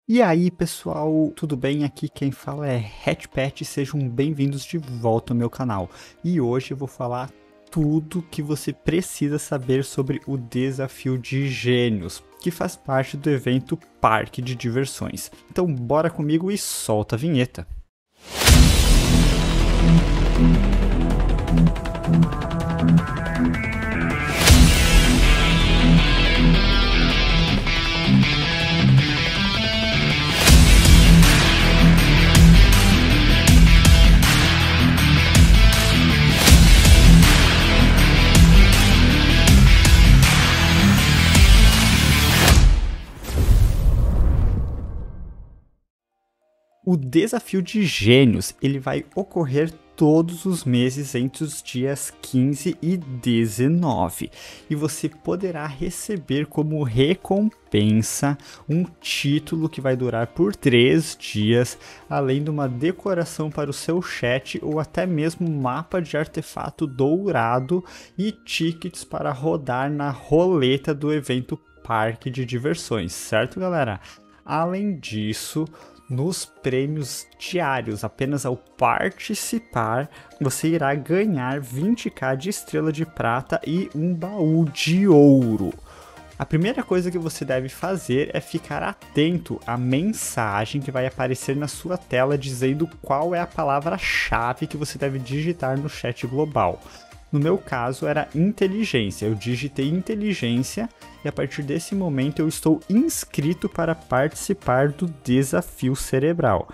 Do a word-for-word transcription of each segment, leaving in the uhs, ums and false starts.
E aí, pessoal, tudo bem? Aqui quem fala é Hatpet, sejam bem-vindos de volta ao meu canal. E hoje eu vou falar tudo que você precisa saber sobre o Desafio de Gênios, que faz parte do evento Parque de Diversões. Então bora comigo e solta a vinheta. O Desafio de Gênios, ele vai ocorrer todos os meses entre os dias quinze e dezenove, e você poderá receber como recompensa um título que vai durar por três dias, além de uma decoração para o seu chat ou até mesmo mapa de artefato dourado e tickets para rodar na roleta do evento Parque de Diversões, certo, galera? Além disso, nos prêmios diários, apenas ao participar, você irá ganhar vinte mil de estrela de prata e um baú de ouro. A primeira coisa que você deve fazer é ficar atento à mensagem que vai aparecer na sua tela dizendo qual é a palavra-chave que você deve digitar no chat global. No meu caso era inteligência, eu digitei inteligência e a partir desse momento eu estou inscrito para participar do desafio cerebral.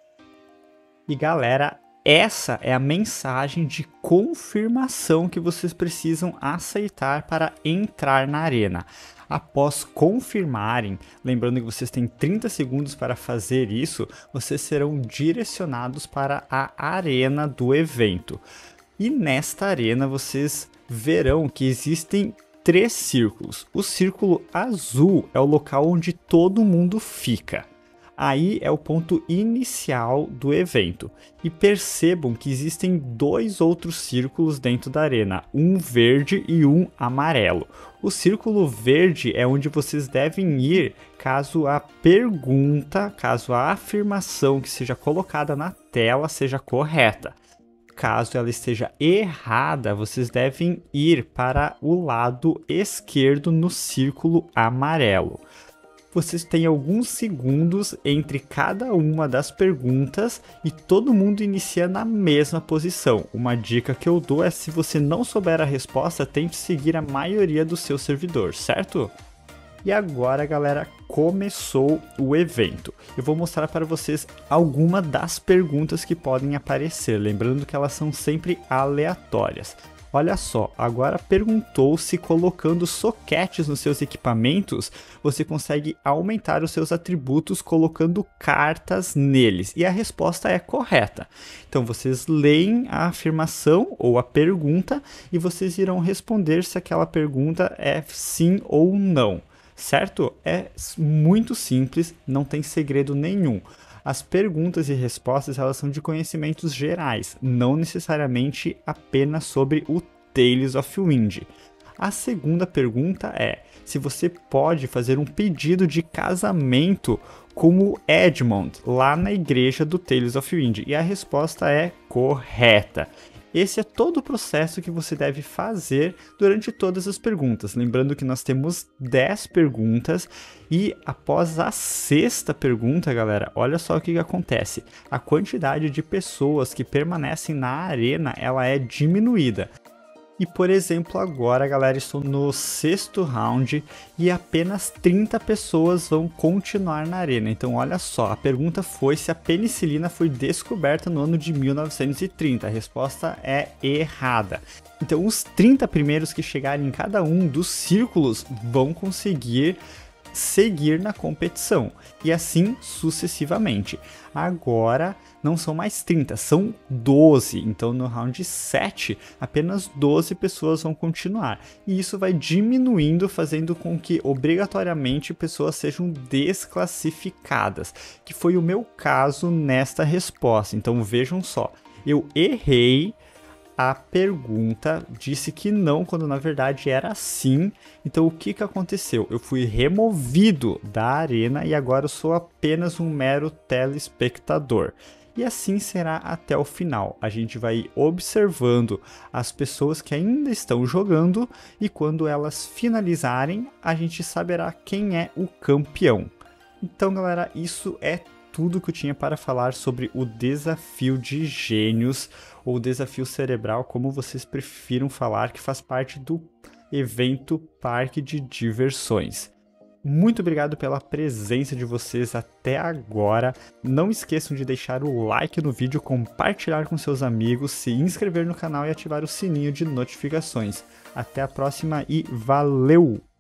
E galera, essa é a mensagem de confirmação que vocês precisam aceitar para entrar na arena. Após confirmarem, lembrando que vocês têm trinta segundos para fazer isso, vocês serão direcionados para a arena do evento. E nesta arena vocês verão que existem três círculos. O círculo azul é o local onde todo mundo fica. Aí é o ponto inicial do evento. E percebam que existem dois outros círculos dentro da arena, um verde e um amarelo. O círculo verde é onde vocês devem ir caso a pergunta, caso a afirmação que seja colocada na tela seja correta. Caso ela esteja errada, vocês devem ir para o lado esquerdo no círculo amarelo. Vocês têm alguns segundos entre cada uma das perguntas e todo mundo inicia na mesma posição. Uma dica que eu dou é: se você não souber a resposta, tente seguir a maioria do seu servidor, certo? E agora, galera, começou o evento. Eu vou mostrar para vocês algumas das perguntas que podem aparecer, lembrando que elas são sempre aleatórias. Olha só, agora perguntou se colocando soquetes nos seus equipamentos, você consegue aumentar os seus atributos colocando cartas neles. E a resposta é correta. Então vocês leem a afirmação ou a pergunta e vocês irão responder se aquela pergunta é sim ou não. Certo? É muito simples, não tem segredo nenhum. As perguntas e respostas elas são de conhecimentos gerais, não necessariamente apenas sobre o Tales of Wind. A segunda pergunta é se você pode fazer um pedido de casamento como Edmond lá na igreja do Tales of Wind, e a resposta é correta. Esse é todo o processo que você deve fazer durante todas as perguntas. Lembrando que nós temos dez perguntas e após a sexta pergunta, galera, olha só o que, que acontece. A quantidade de pessoas que permanecem na arena, ela é diminuída. E, por exemplo, agora, galera, estou no sexto round e apenas trinta pessoas vão continuar na arena. Então, olha só, a pergunta foi se a penicilina foi descoberta no ano de mil novecentos e trinta. A resposta é errada. Então, os trinta primeiros que chegarem em cada um dos círculos vão conseguir seguir na competição, e assim sucessivamente. Agora não são mais trinta, são doze, então no round sete apenas doze pessoas vão continuar, e isso vai diminuindo, fazendo com que obrigatoriamente pessoas sejam desclassificadas, que foi o meu caso nesta resposta. Então vejam só, eu errei a pergunta disse que não, quando na verdade era sim. Então o que que aconteceu? Eu fui removido da arena e agora eu sou apenas um mero telespectador. E assim será até o final. A gente vai observando as pessoas que ainda estão jogando e quando elas finalizarem, a gente saberá quem é o campeão. Então, galera, isso é tudo que eu tinha para falar sobre o desafio de gênios, ou desafio cerebral, como vocês prefiram falar, que faz parte do evento Parque de Diversões. Muito obrigado pela presença de vocês até agora. Não esqueçam de deixar o like no vídeo, compartilhar com seus amigos, se inscrever no canal e ativar o sininho de notificações. Até a próxima e valeu!